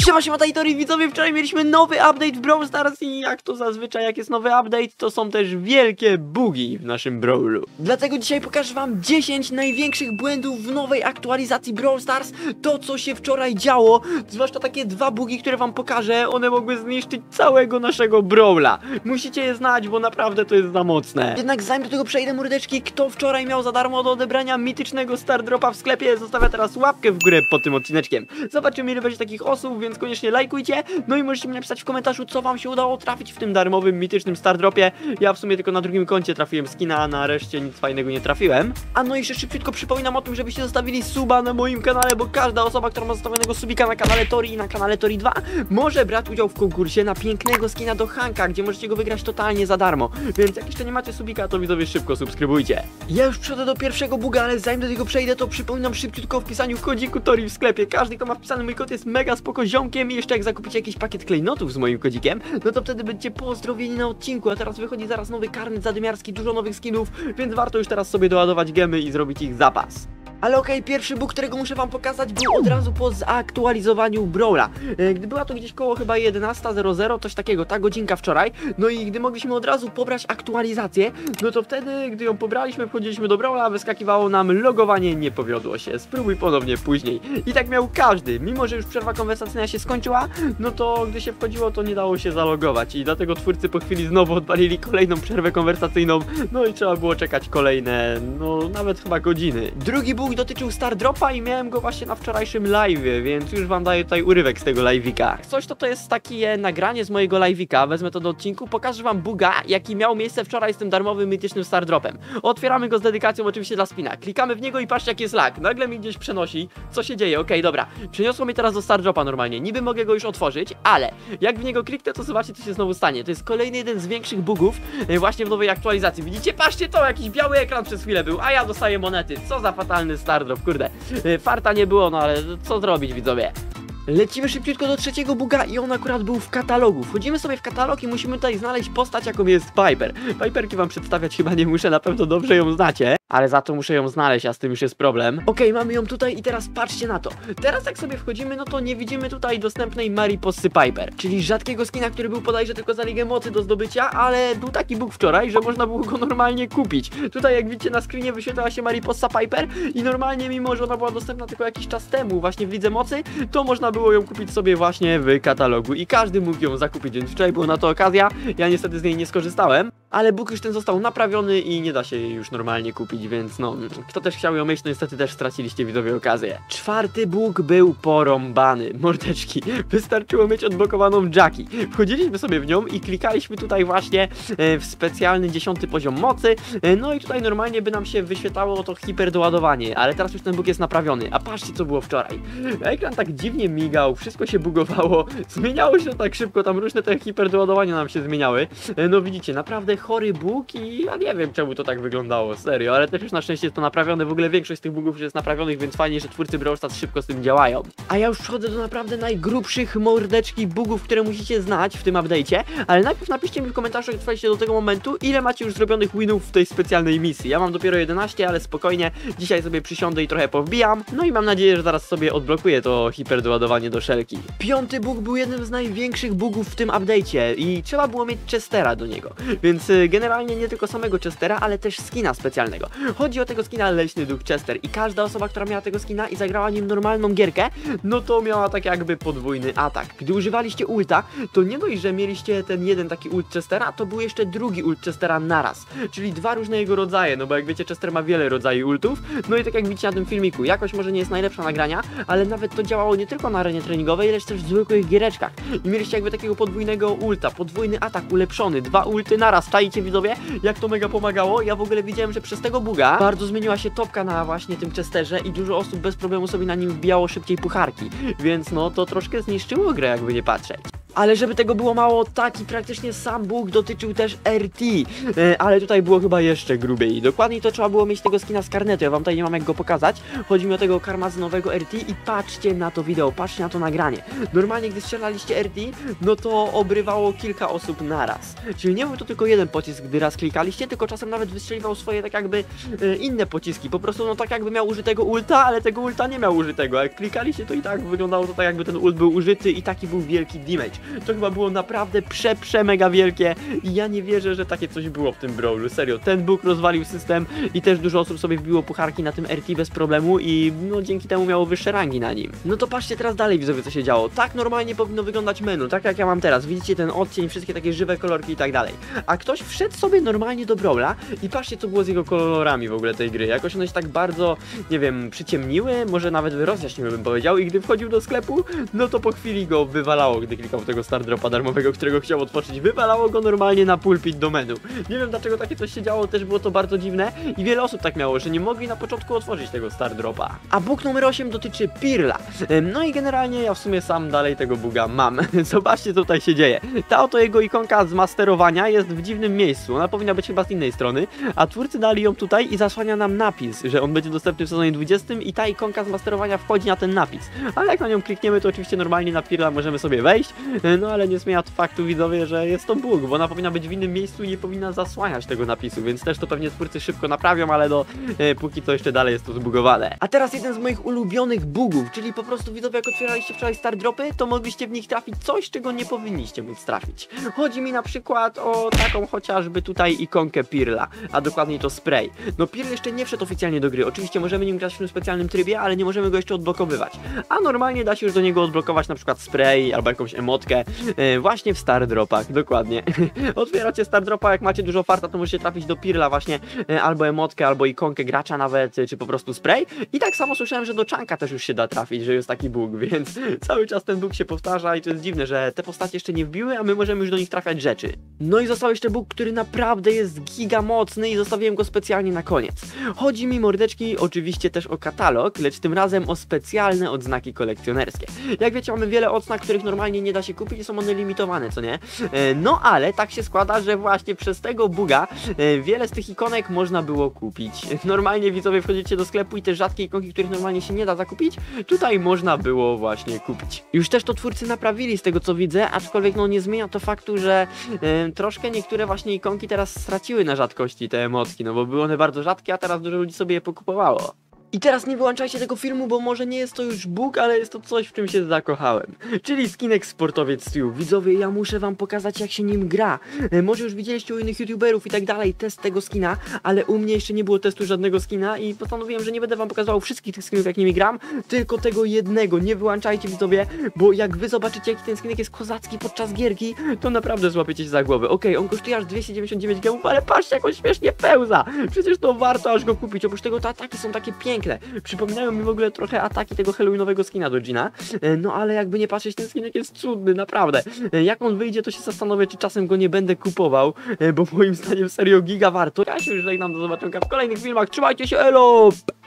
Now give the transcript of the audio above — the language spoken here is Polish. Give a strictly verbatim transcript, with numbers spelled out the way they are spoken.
Siema, siema, Tajtori, widzowie, wczoraj mieliśmy nowy update w Brawl Stars i jak to zazwyczaj, jak jest nowy update, to są też wielkie bugi w naszym Brawlu. Dlatego dzisiaj pokażę wam dziesięć największych błędów w nowej aktualizacji Brawl Stars. To, co się wczoraj działo, zwłaszcza takie dwa bugi, które wam pokażę, one mogły zniszczyć całego naszego Brawla. Musicie je znać, bo naprawdę to jest za mocne. Jednak zanim do tego przejdę, mordeczki, kto wczoraj miał za darmo do odebrania mitycznego Star Dropa w sklepie, zostawia teraz łapkę w górę pod tym odcineczkiem. Zobaczymy, ile będzie takich osób, więc koniecznie lajkujcie. No i możecie mi napisać w komentarzu, co wam się udało trafić w tym darmowym, mitycznym Star Dropie. Ja w sumie tylko na drugim koncie trafiłem skina, a na reszcie nic fajnego nie trafiłem. A no i jeszcze szybciutko przypominam o tym, żebyście zostawili suba na moim kanale, bo każda osoba, która ma zostawionego subika na kanale Tori i na kanale Tori dwa, może brać udział w konkursie na pięknego skina do Hanka, gdzie możecie go wygrać totalnie za darmo. Więc jak jeszcze nie macie subika, to widzowie szybko subskrybujcie. Ja już przejdę do pierwszego buga, ale zanim do tego przejdę, to przypominam szybciutko o wpisaniu kodziku Tori w sklepie. Każdy, kto ma wpisany mój kod, jest mega spoko ziomkiem i jeszcze jak zakupicie jakiś pakiet klejnotów z moim kodzikiem, no to wtedy będziecie pozdrowieni na odcinku, a teraz wychodzi zaraz nowy karnet zadymiarski, dużo nowych skinów, więc warto już teraz sobie doładować gemy i zrobić ich zapas. Ale okej, okay, pierwszy bóg, którego muszę wam pokazać, był od razu po zaktualizowaniu Brawla. E, gdy była to gdzieś koło chyba jedenasta zero zero, coś takiego, ta godzinka wczoraj, no i gdy mogliśmy od razu pobrać aktualizację, no to wtedy, gdy ją pobraliśmy, wchodziliśmy do Brawla, wyskakiwało nam logowanie nie powiodło się, spróbuj ponownie później. I tak miał każdy, mimo że już przerwa konwersacyjna się skończyła, no to gdy się wchodziło, to nie dało się zalogować i dlatego twórcy po chwili znowu odpalili kolejną przerwę konwersacyjną, no i trzeba było czekać kolejne, no nawet chyba godziny. Drugi bóg dotyczył Star Dropa i miałem go właśnie na wczorajszym live'ie, więc już wam daję tutaj urywek z tego live'ika. Coś to to jest takie nagranie z mojego live'ika, wezmę to do odcinku, pokażę wam buga, jaki miał miejsce wczoraj z tym darmowym, mitycznym Star Dropem. Otwieramy go z dedykacją oczywiście dla spina, klikamy w niego i patrzcie, jak jest lag, nagle mi gdzieś przenosi, co się dzieje, okej, okay, dobra, przeniosło mnie teraz do Star Dropa normalnie, niby mogę go już otworzyć, ale jak w niego kliknę, to zobaczcie, co się znowu stanie. To jest kolejny jeden z większych bugów właśnie w nowej aktualizacji. Widzicie, patrzcie to, jakiś biały ekran przez chwilę był, a ja dostaję monety, co za fatalny Star Drop, kurde, farta nie było, no ale co zrobić, widzowie. Lecimy szybciutko do trzeciego buga i on akurat był w katalogu. Wchodzimy sobie w katalog i musimy tutaj znaleźć postać, jaką jest Piper. Piperki wam przedstawiać chyba nie muszę, na pewno dobrze ją znacie, ale za to muszę ją znaleźć, a z tym już jest problem. Okej, okay, mamy ją tutaj i teraz patrzcie na to. Teraz jak sobie wchodzimy, no to nie widzimy tutaj dostępnej Maripossy Piper, czyli rzadkiego skina, który był bodajże tylko za Ligę Mocy do zdobycia, ale był taki bug wczoraj, że można było go normalnie kupić. Tutaj jak widzicie na screenie wyświetlała się Maripossa Piper i normalnie, mimo że ona była dostępna tylko jakiś czas temu właśnie w Lidze Mocy, to można było ją kupić sobie właśnie w katalogu i każdy mógł ją zakupić, więc wczoraj była na to okazja. Ja niestety z niej nie skorzystałem, ale bóg już ten został naprawiony i nie da się jej już normalnie kupić, więc no, kto też chciał ją mieć, to niestety też straciliście, widzowie, okazję. Czwarty bóg był porąbany. Mordeczki, wystarczyło mieć odblokowaną Jackie. Wchodziliśmy sobie w nią i klikaliśmy tutaj właśnie e, w specjalny dziesiąty poziom mocy, e, no i tutaj normalnie by nam się wyświetlało to hiperdoładowanie, ale teraz już ten bóg jest naprawiony, a patrzcie, co było wczoraj. Ekran tak dziwnie migał, wszystko się bugowało, zmieniało się tak szybko, tam różne te hiperdoładowania nam się zmieniały. E, no widzicie, naprawdę chory bóg i ja nie wiem, czemu to tak wyglądało, serio, ale też już na szczęście jest to naprawione, w ogóle większość z tych bugów już jest naprawionych, więc fajnie, że twórcy Brawl Stars szybko z tym działają. A ja już przechodzę do naprawdę najgrubszych mordeczki bugów, które musicie znać w tym update'cie, ale najpierw napiszcie mi w komentarzu, jak trwaliście do tego momentu, ile macie już zrobionych winów w tej specjalnej misji. Ja mam dopiero jedenaście, ale spokojnie, dzisiaj sobie przysiądę i trochę powbijam, no i mam nadzieję, że zaraz sobie odblokuję to hiperdoładowanie do szelki. Piąty bug był jednym z największych bugów w tym update'cie i trzeba było mieć Chestera do niego, więc generalnie nie tylko samego Chestera, ale też skina specjalnego. Chodzi o tego skina Leśny Duch Chester i każda osoba, która miała tego skina i zagrała nim normalną gierkę, no to miała tak jakby podwójny atak. Gdy używaliście ulta, to nie dość, że mieliście ten jeden taki ult Chestera, to był jeszcze drugi ult Chestera naraz, czyli dwa różne jego rodzaje, no bo jak wiecie, Chester ma wiele rodzajów ultów, no i tak jak widzicie na tym filmiku, jakoś może nie jest najlepsza nagrania, ale nawet to działało nie tylko na arenie treningowej, lecz też w zwykłych giereczkach i mieliście jakby takiego podwójnego ulta, podwójny atak ulepszony, dwa ulty naraz, czaicie, widzowie, jak to mega pomagało. Ja w ogóle widziałem, że przez tego buga bardzo zmieniła się topka na właśnie tym Chesterze i dużo osób bez problemu sobie na nim wbijało szybciej pucharki, więc no to troszkę zniszczyło grę, jakby nie patrzeć. Ale żeby tego było mało, taki praktycznie sam Bóg dotyczył też R T, e, ale tutaj było chyba jeszcze grubiej. Dokładniej to trzeba było mieć tego skina z karnetu, ja wam tutaj nie mam jak go pokazać. Chodzi mi o tego karmazynowego R T i patrzcie na to wideo, patrzcie na to nagranie. Normalnie gdy strzelaliście R T, no to obrywało kilka osób naraz. Czyli nie był to tylko jeden pocisk, gdy raz klikaliście, tylko czasem nawet wystrzeliwał swoje tak jakby e, inne pociski. Po prostu no tak jakby miał użytego ulta, ale tego ulta nie miał użytego. Jak klikaliście, to i tak wyglądało to tak jakby ten ult był użyty i taki był wielki damage. To chyba było naprawdę prze, prze mega wielkie i ja nie wierzę, że takie coś było w tym brawlu. Serio, ten Bóg rozwalił system i też dużo osób sobie wbiło pucharki na tym R T bez problemu i no dzięki temu miało wyższe rangi na nim. No to patrzcie teraz dalej widzowie, co się działo. Tak normalnie powinno wyglądać menu, tak jak ja mam teraz. Widzicie ten odcień, wszystkie takie żywe kolorki i tak dalej. A ktoś wszedł sobie normalnie do brawla i patrzcie, co było z jego kolorami w ogóle tej gry. Jakoś one się tak bardzo, nie wiem, przyciemniły, może nawet rozjaśniły bym powiedział i gdy wchodził do sklepu, no to po chwili go wywalało, gdy klikał w tego Star Dropa darmowego, którego chciał otworzyć. Wywalało go normalnie na pulpit do menu. Nie wiem dlaczego takie coś się działo, też było to bardzo dziwne i wiele osób tak miało, że nie mogli na początku otworzyć tego Star Dropa. A bóg numer osiem dotyczy Pirla. No i generalnie ja w sumie sam dalej tego buga mam. Zobaczcie co tutaj się dzieje. Ta oto jego ikonka z masterowania jest w dziwnym miejscu. Ona powinna być chyba z innej strony, a twórcy dali ją tutaj i zasłania nam napis, że on będzie dostępny w sezonie dwudziestym i ta ikonka z masterowania wchodzi na ten napis. Ale jak na nią klikniemy, to oczywiście normalnie na Pirla możemy sobie wejść, no ale nie zmienia to faktu widzowie, że jest to bóg, bo ona powinna być w innym miejscu i nie powinna zasłaniać tego napisu, więc też to pewnie twórcy szybko naprawią, ale no e, póki co jeszcze dalej jest to zbugowane. A teraz jeden z moich ulubionych bugów, czyli po prostu widzowie jak otwieraliście wczoraj Star Dropy, to mogliście w nich trafić coś, czego nie powinniście móc trafić. Chodzi mi na przykład o taką chociażby tutaj ikonkę Pirla, a dokładniej to spray. No Pirl jeszcze nie wszedł oficjalnie do gry, oczywiście możemy nim grać w tym specjalnym trybie, ale nie możemy go jeszcze odblokowywać. A normalnie da się już do niego odblokować na przykład spray albo jakąś emotkę e, właśnie w Star Dropach, dokładnie. Otwieracie Star Dropa, jak macie dużo farta, to możecie trafić do Pirla właśnie e, albo emotkę, albo ikonkę gracza nawet, e, czy po prostu spray. I tak samo słyszałem, że do Chunka też już się da trafić, że jest taki bug, więc cały czas ten bug się powtarza i to jest dziwne, że te postacie jeszcze nie wbiły, a my możemy już do nich trafiać rzeczy. No i został jeszcze bug, który naprawdę jest giga mocny i zostawiłem go specjalnie na koniec. Chodzi mi mordeczki oczywiście też o katalog, lecz tym razem o specjalne odznaki kolekcjonerskie. Jak wiecie, mamy wiele odznak, których normalnie nie da się kupić i są one limitowane, co nie? E, no ale tak się składa, że właśnie przez tego buga e, wiele z tych ikonek można było kupić. Normalnie widzowie wchodzicie do sklepu i te rzadkie ikonki, których normalnie się nie da zakupić, tutaj można było właśnie kupić. Już też to twórcy naprawili z tego co widzę, aczkolwiek no nie zmienia to faktu, że e, troszkę niektóre właśnie ikonki teraz straciły na rzadkości te emotki, no bo były one bardzo rzadkie, a teraz dużo ludzi sobie je pokupowało. I teraz nie wyłączajcie tego filmu, bo może nie jest to już bóg, ale jest to coś, w czym się zakochałem. Czyli skinek sportowiec Stu. Widzowie, ja muszę wam pokazać jak się nim gra. E, może już widzieliście u innych youtuberów i tak dalej test tego skina, ale u mnie jeszcze nie było testu żadnego skina i postanowiłem, że nie będę wam pokazywał wszystkich tych skinów jak nimi gram, tylko tego jednego. Nie wyłączajcie widzowie, bo jak wy zobaczycie jaki ten skinek jest kozacki podczas gierki, to naprawdę złapiecie się za głowę. Okej, okay, on kosztuje aż dwieście dziewięćdziesiąt dziewięć gemów, ale patrzcie jak on śmiesznie pełza. Przecież to warto aż go kupić. Oprócz tego te ataki są takie piękne. Przypominają mi w ogóle trochę ataki tego halloweenowego skina do Gina. No ale jakby nie patrzeć, ten skinek jest cudny, naprawdę. Jak on wyjdzie, to się zastanowię, czy czasem go nie będę kupował, bo moim zdaniem serio giga warto. Ja się już żegnam, do zobaczenia w kolejnych filmach. Trzymajcie się, elo!